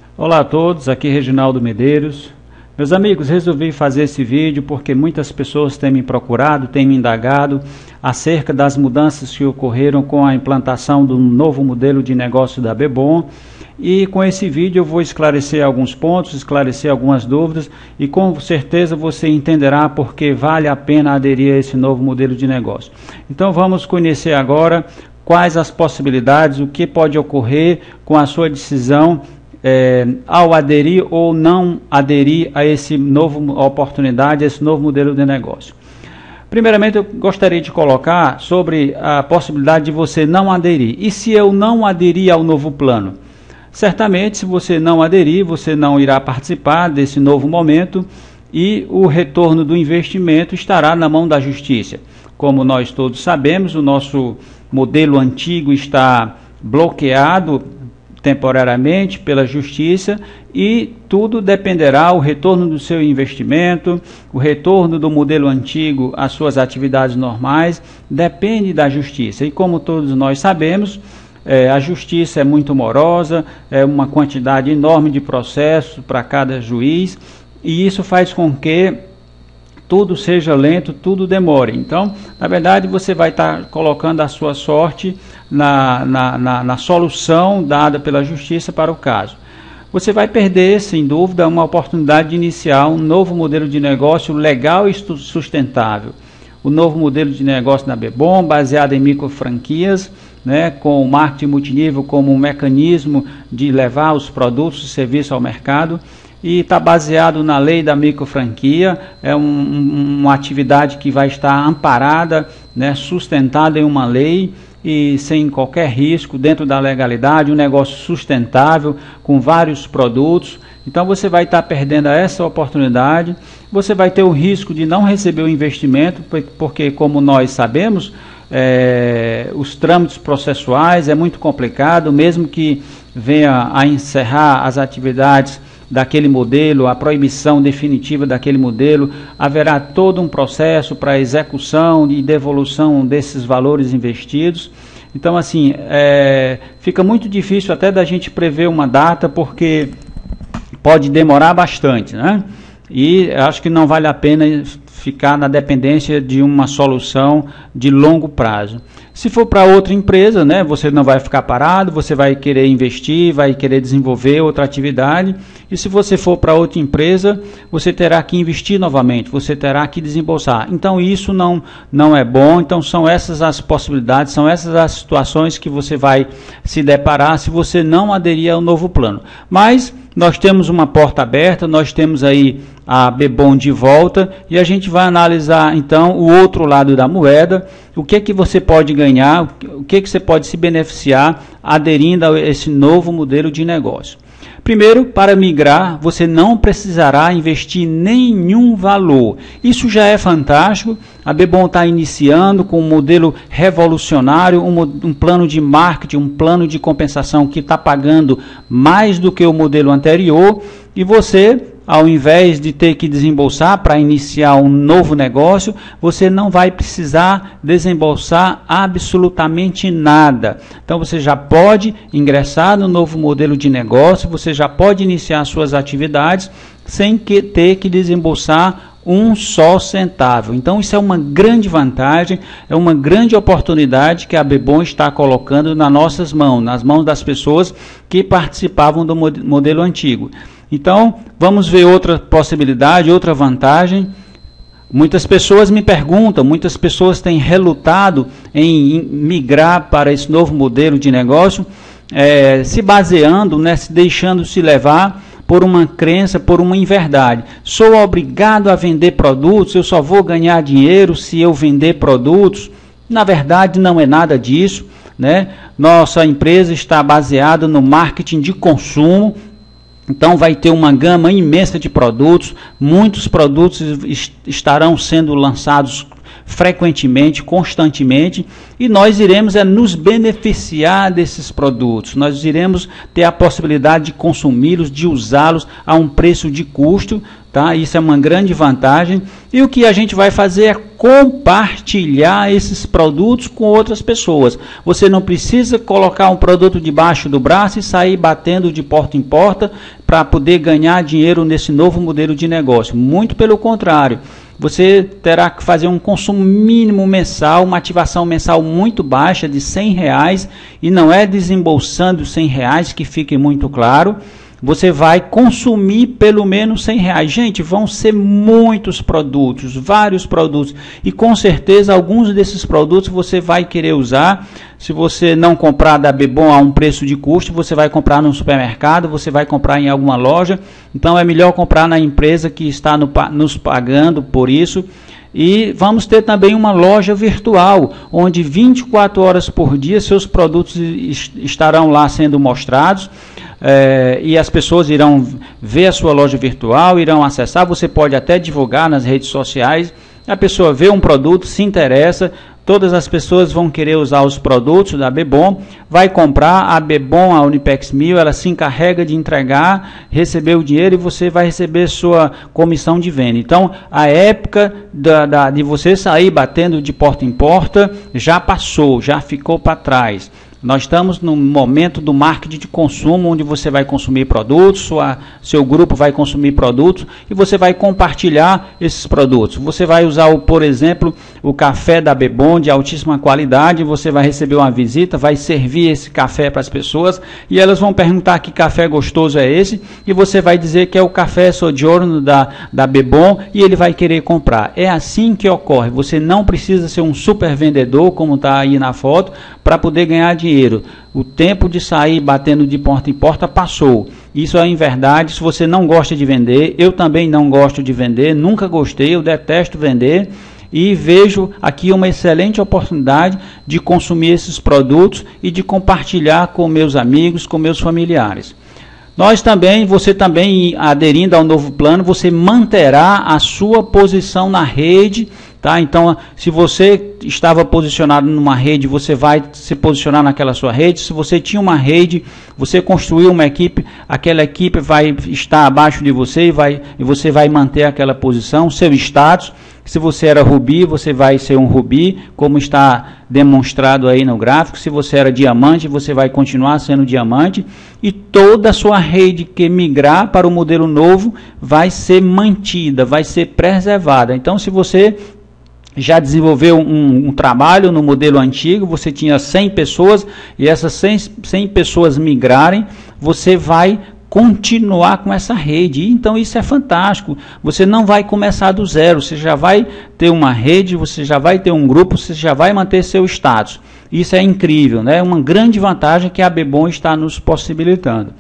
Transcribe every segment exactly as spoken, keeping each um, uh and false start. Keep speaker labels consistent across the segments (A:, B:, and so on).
A: Olá a todos, aqui é Reginaldo Medeiros. Meus amigos, resolvi fazer esse vídeo porque muitas pessoas têm me procurado, têm me indagado acerca das mudanças que ocorreram com a implantação do novo modelo de negócio da Bebom. E com esse vídeo eu vou esclarecer alguns pontos, esclarecer algumas dúvidas e com certeza você entenderá porque vale a pena aderir a esse novo modelo de negócio. Então vamos conhecer agora quais as possibilidades, o que pode ocorrer com a sua decisão É, ao aderir ou não aderir a esse novo oportunidade, a esse novo modelo de negócio. Primeiramente, eu gostaria de colocar sobre a possibilidade de você não aderir. E se eu não aderir ao novo plano? Certamente, se você não aderir, você não irá participar desse novo momento e o retorno do investimento estará na mão da justiça. Como nós todos sabemos, o nosso modelo antigo está bloqueado temporariamente pela justiça e tudo dependerá, o retorno do seu investimento, o retorno do modelo antigo às suas atividades normais, depende da justiça. E como todos nós sabemos, é, a justiça é muito morosa, é uma quantidade enorme de processos para cada juiz, e isso faz com que tudo seja lento, tudo demore. Então, na verdade, você vai estar colocando a sua sorte na, na, na, na solução dada pela justiça para o caso. Você vai perder, sem dúvida, uma oportunidade de iniciar um novo modelo de negócio legal e sustentável. O novo modelo de negócio da Bebom, baseado em micro franquias, né, com o marketing multinível como um mecanismo de levar os produtos e serviços ao mercado, e está baseado na lei da microfranquia, é um, um, uma atividade que vai estar amparada, né, sustentada em uma lei e sem qualquer risco, dentro da legalidade, um negócio sustentável, com vários produtos. Então você vai estar perdendo essa oportunidade, você vai ter o risco de não receber o investimento, porque como nós sabemos, é, os trâmites processuais é muito complicado, mesmo que venha a encerrar as atividades daquele modelo, a proibição definitiva daquele modelo, haverá todo um processo para execução e devolução desses valores investidos. Então, assim, é, fica muito difícil até da gente prever uma data, porque pode demorar bastante, né? E acho que não vale a pena ficar na dependência de uma solução de longo prazo. Se for para outra empresa, né, você não vai ficar parado, você vai querer investir, vai querer desenvolver outra atividade. E se você for para outra empresa, você terá que investir novamente, você terá que desembolsar. Então isso não, não é bom. Então são essas as possibilidades, são essas as situações que você vai se deparar se você não aderir ao novo plano. Mas nós temos uma porta aberta, nós temos aí a Bebom de volta e a gente vai analisar então o outro lado da moeda, o que é que você pode ganhar, o que é que você pode se beneficiar aderindo a esse novo modelo de negócio. Primeiro, para migrar, você não precisará investir nenhum valor. Isso já é fantástico. A Bebom está iniciando com um modelo revolucionário, um, um plano de marketing, um plano de compensação que está pagando mais do que o modelo anterior. E você, ao invés de ter que desembolsar para iniciar um novo negócio, você não vai precisar desembolsar absolutamente nada. Então você já pode ingressar no novo modelo de negócio, você já pode iniciar suas atividades sem que ter que desembolsar um só centavo. Então isso é uma grande vantagem, é uma grande oportunidade que a Bebom está colocando nas nossas mãos, nas mãos das pessoas que participavam do modelo antigo. Então, vamos ver outra possibilidade, outra vantagem. Muitas pessoas me perguntam, muitas pessoas têm relutado em migrar para esse novo modelo de negócio, é, se baseando, né, se deixando se levar por uma crença, por uma inverdade. Sou obrigado a vender produtos, eu só vou ganhar dinheiro se eu vender produtos. Na verdade, não é nada disso, né? Nossa empresa está baseada no marketing de consumo. Então vai ter uma gama imensa de produtos, muitos produtos est- estarão sendo lançados frequentemente, constantemente, e nós iremos é, nos beneficiar desses produtos, nós iremos ter a possibilidade de consumi-los, de usá-los a um preço de custo, tá? Isso é uma grande vantagem, e o que a gente vai fazer é compartilhar esses produtos com outras pessoas. Você não precisa colocar um produto debaixo do braço e sair batendo de porta em porta para poder ganhar dinheiro nesse novo modelo de negócio. Muito pelo contrário. Você terá que fazer um consumo mínimo mensal, uma ativação mensal muito baixa de cem reais, e não é desembolsando cem reais, que fique muito claro. Você vai consumir pelo menos cem reais. Gente, vão ser muitos produtos, vários produtos. E com certeza alguns desses produtos você vai querer usar. Se você não comprar da Bebom a um preço de custo, você vai comprar no supermercado, você vai comprar em alguma loja. Então é melhor comprar na empresa que está no, nos pagando por isso. E vamos ter também uma loja virtual, onde vinte e quatro horas por dia seus produtos estarão lá sendo mostrados. É, e as pessoas irão ver a sua loja virtual, irão acessar, você pode até divulgar nas redes sociais, a pessoa vê um produto, se interessa, todas as pessoas vão querer usar os produtos da Bebom, vai comprar a Bebom, a Unipex Mil, ela se encarrega de entregar, receber o dinheiro e você vai receber sua comissão de venda. Então, a época da, da, de você sair batendo de porta em porta já passou, já ficou para trás. Nós estamos no momento do marketing de consumo, onde você vai consumir produtos, sua, seu grupo vai consumir produtos e você vai compartilhar esses produtos. Você vai usar, o, por exemplo, o café da Bebom de altíssima qualidade, você vai receber uma visita, vai servir esse café para as pessoas e elas vão perguntar que café gostoso é esse e você vai dizer que é o café Sojourno da, da Bebom e ele vai querer comprar. É assim que ocorre. Você não precisa ser um super vendedor, como está aí na foto, para poder ganhar dinheiro. O tempo de sair batendo de porta em porta passou. Isso é em verdade. Se você não gosta de vender, eu também não gosto de vender, nunca gostei, eu detesto vender. E vejo aqui uma excelente oportunidade de consumir esses produtos e de compartilhar com meus amigos, com meus familiares. Nós também, você também aderindo ao novo plano, você manterá a sua posição na rede, tá? Então, se você estava posicionado numa rede, você vai se posicionar naquela sua rede. Se você tinha uma rede, você construiu uma equipe, aquela equipe vai estar abaixo de você e, vai, e você vai manter aquela posição, seu status. Se você era Rubi, você vai ser um Rubi, como está demonstrado aí no gráfico. Se você era diamante, você vai continuar sendo diamante. E toda a sua rede que migrar para o modelo novo vai ser mantida, vai ser preservada. Então, se você já desenvolveu um, um trabalho no modelo antigo, você tinha cem pessoas, e essas cem, cem pessoas migrarem, você vai continuar com essa rede. Então isso é fantástico. Você não vai começar do zero, você já vai ter uma rede, você já vai ter um grupo, você já vai manter seu status. Isso é incrível, né? Uma grande vantagem que a Bebom está nos possibilitando.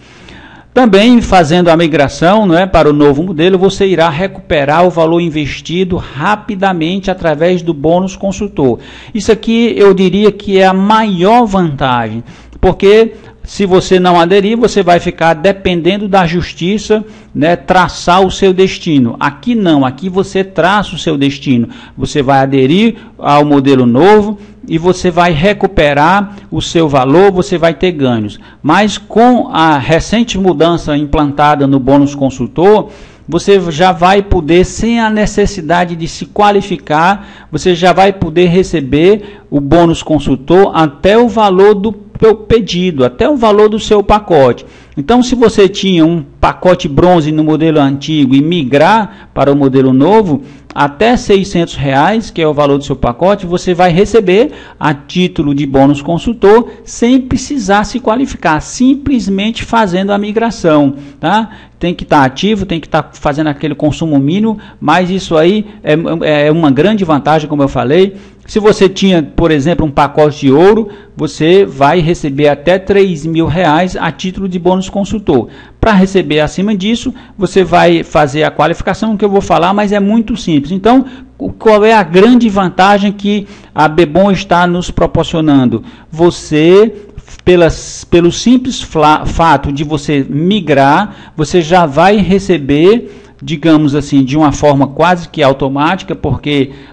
A: Também fazendo a migração, não é, para o novo modelo, você irá recuperar o valor investido rapidamente através do bônus consultor. Isso aqui eu diria que é a maior vantagem, porque se você não aderir, você vai ficar dependendo da justiça, né, traçar o seu destino. Aqui não, aqui você traça o seu destino. Você vai aderir ao modelo novo e você vai recuperar o seu valor, você vai ter ganhos. Mas com a recente mudança implantada no bônus consultor, você já vai poder, sem a necessidade de se qualificar, você já vai poder receber o bônus consultor até o valor do pedido, até o valor do seu pacote. Então, se você tinha um pacote bronze no modelo antigo e migrar para o modelo novo, até seiscentos reais, que é o valor do seu pacote, você vai receber a título de bônus consultor sem precisar se qualificar, simplesmente fazendo a migração, tá? Tem que estar ativo, tem que estar fazendo aquele consumo mínimo, mas isso aí é, é uma grande vantagem, como eu falei. Se você tinha, por exemplo, um pacote de ouro, você vai receber até três mil reais a título de bônus consultor. Para receber acima disso, você vai fazer a qualificação que eu vou falar, mas é muito simples. Então, qual é a grande vantagem que a Bebom está nos proporcionando? Você, pelas, pelo simples fato de você migrar, você já vai receber, digamos assim, de uma forma quase que automática, porque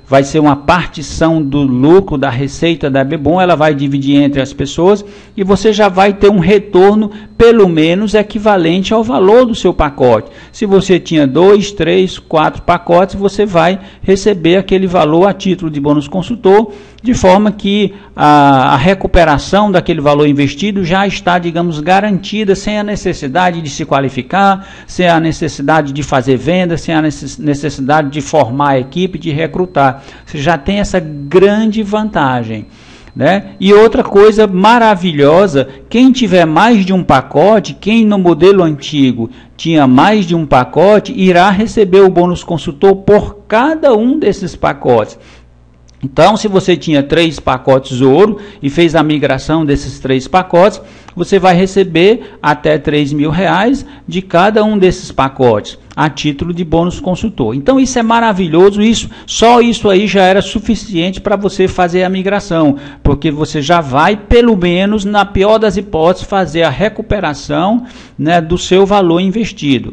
A: vai ser uma partição do lucro, da receita da Bebom, ela vai dividir entre as pessoas e você já vai ter um retorno pelo menos equivalente ao valor do seu pacote. Se você tinha dois, três, quatro pacotes, você vai receber aquele valor a título de bônus consultor, de forma que a, a recuperação daquele valor investido já está, digamos, garantida, sem a necessidade de se qualificar, sem a necessidade de fazer venda, sem a necessidade de formar a equipe, de recrutar. Você já tem essa grande vantagem. Né? E outra coisa maravilhosa, quem tiver mais de um pacote, quem no modelo antigo tinha mais de um pacote, irá receber o bônus consultor por cada um desses pacotes. Então, se você tinha três pacotes ouro e fez a migração desses três pacotes, você vai receber até três mil reais de cada um desses pacotes, a título de bônus consultor. Então, isso é maravilhoso, isso, só isso aí já era suficiente para você fazer a migração, porque você já vai, pelo menos, na pior das hipóteses, fazer a recuperação, né, do seu valor investido.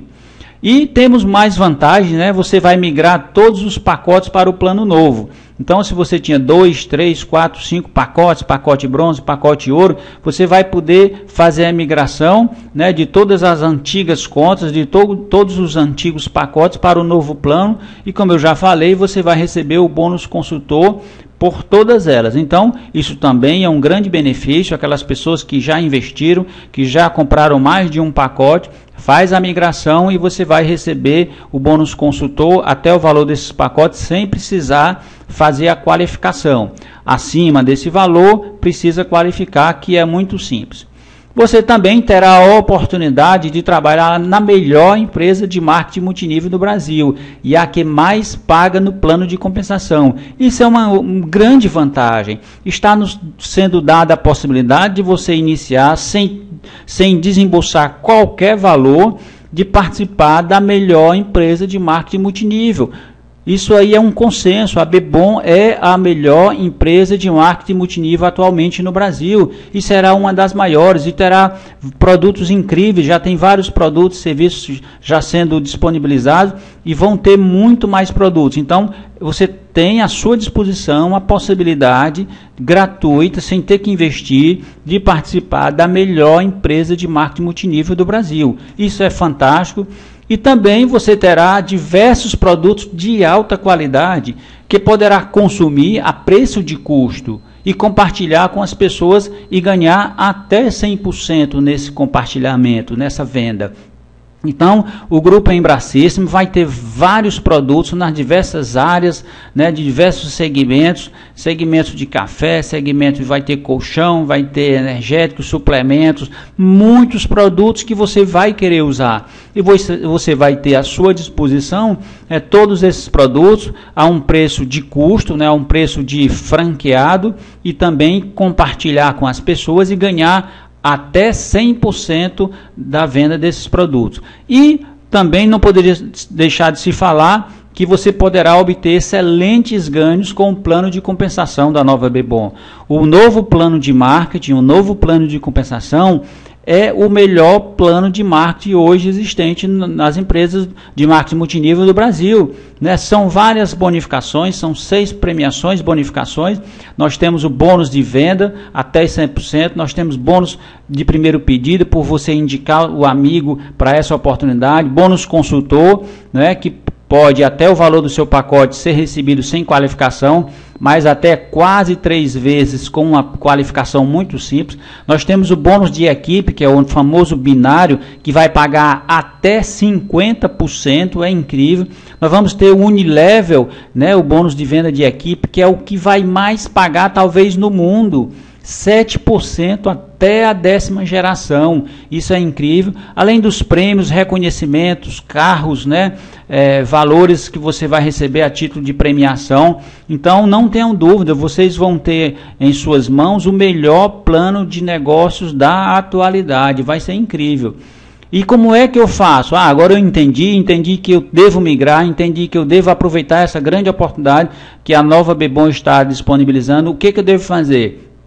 A: E temos mais vantagens, né? Você vai migrar todos os pacotes para o plano novo. Então, se você tinha dois, três, quatro, cinco pacotes, pacote bronze, pacote ouro, você vai poder fazer a migração, né, de todas as antigas contas, de to todos os antigos pacotes para o novo plano. E como eu já falei, você vai receber o bônus consultor por todas elas. Então, isso também é um grande benefício. Aquelas pessoas que já investiram, que já compraram mais de um pacote, faz a migração e você vai receber o bônus consultor até o valor desses pacotes sem precisar fazer a qualificação. Acima desse valor, precisa qualificar, que é muito simples. Você também terá a oportunidade de trabalhar na melhor empresa de marketing multinível do Brasil e a que mais paga no plano de compensação. Isso é uma, uma grande vantagem. Está nos sendo dada a possibilidade de você iniciar sem, sem desembolsar qualquer valor, de participar da melhor empresa de marketing multinível. Isso aí é um consenso, a Bebom é a melhor empresa de marketing multinível atualmente no Brasil e será uma das maiores e terá produtos incríveis, já tem vários produtos, serviços já sendo disponibilizados e vão ter muito mais produtos. Então, você tem à sua disposição a possibilidade gratuita, sem ter que investir, de participar da melhor empresa de marketing multinível do Brasil. Isso é fantástico. E também você terá diversos produtos de alta qualidade que poderá consumir a preço de custo e compartilhar com as pessoas e ganhar até cem por cento nesse compartilhamento, nessa venda. Então, o Grupo Embracíssimo vai ter vários produtos nas diversas áreas, né, de diversos segmentos, segmentos de café, segmento vai ter colchão, vai ter energéticos, suplementos, muitos produtos que você vai querer usar. E você, você vai ter à sua disposição é, todos esses produtos a um preço de custo, né, a um preço de franqueado e também compartilhar com as pessoas e ganhar até cem por cento da venda desses produtos. E também não poderia deixar de se falar que você poderá obter excelentes ganhos com o plano de compensação da Nova Bebom. O novo plano de marketing, o novo plano de compensação é o melhor plano de marketing hoje existente nas empresas de marketing multinível do Brasil. Né? São várias bonificações, são seis premiações, bonificações. Nós temos o bônus de venda até cem por cento, nós temos bônus de primeiro pedido por você indicar o amigo para essa oportunidade, bônus consultor, né, que pode até o valor do seu pacote ser recebido sem qualificação, mas até quase três vezes com uma qualificação muito simples. Nós temos o bônus de equipe, que é o famoso binário, que vai pagar até cinquenta por cento, é incrível. Nós vamos ter o Unilevel, né, o bônus de venda de equipe, que é o que vai mais pagar talvez no mundo. sete por cento até a décima geração, isso é incrível, além dos prêmios, reconhecimentos, carros, né, é, valores que você vai receber a título de premiação. Então não tenham dúvida, vocês vão ter em suas mãos o melhor plano de negócios da atualidade, vai ser incrível. E como é que eu faço? Ah, agora eu entendi, entendi que eu devo migrar, entendi que eu devo aproveitar essa grande oportunidade que a Nova Bebom está disponibilizando, o que, que eu devo fazer?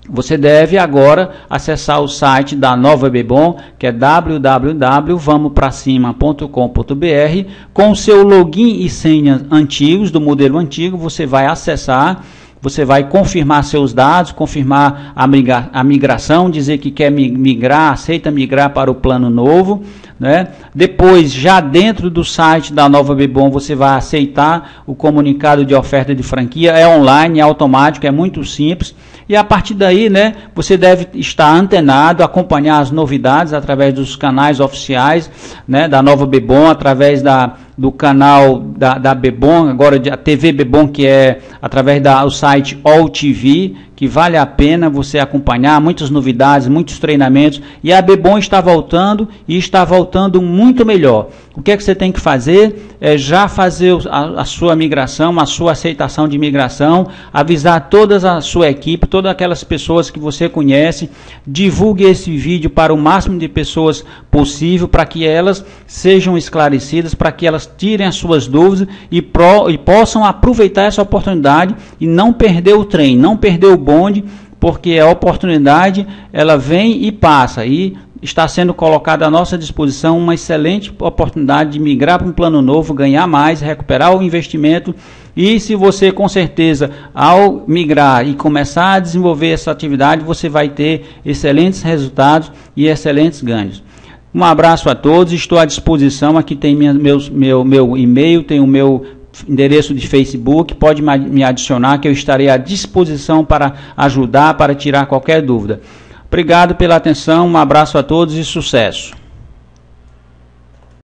A: você deve agora acessar o site da Nova Bebom, que é w w w ponto vamos pra cima ponto com ponto b r. Com o seu login e senha antigos, do modelo antigo, você vai acessar, você vai confirmar seus dados, confirmar a, migra a migração, dizer que quer migrar, aceita migrar para o plano novo, né? Depois, já dentro do site da Nova Bebom, você vai aceitar o comunicado de oferta de franquia, é online, é automático, é muito simples. E a partir daí, né, você deve estar antenado, acompanhar as novidades através dos canais oficiais, né, da Nova Bebom, através da, do canal da, da Bebom, agora a T V Bebom, que é através do site All T V, que vale a pena você acompanhar, muitas novidades, muitos treinamentos, e a Bebom está voltando, e está voltando muito melhor. O que é que você tem que fazer? É já fazer a, a sua migração, a sua aceitação de migração, avisar toda a sua equipe, todas aquelas pessoas que você conhece, divulgue esse vídeo para o máximo de pessoas possível, para que elas sejam esclarecidas, para que elas tirem as suas dúvidas e, pro, e possam aproveitar essa oportunidade e não perder o trem, não perder o bonde, porque a oportunidade ela vem e passa, e está sendo colocada à nossa disposição uma excelente oportunidade de migrar para um plano novo, ganhar mais, recuperar o investimento. E se você, com certeza, ao migrar e começar a desenvolver essa atividade, você vai ter excelentes resultados e excelentes ganhos. Um abraço a todos, estou à disposição, aqui tem minha, meus, meu, meu e-mail, tem o meu endereço de Facebook, pode me adicionar que eu estarei à disposição para ajudar, para tirar qualquer dúvida. Obrigado pela atenção, um abraço a todos e sucesso!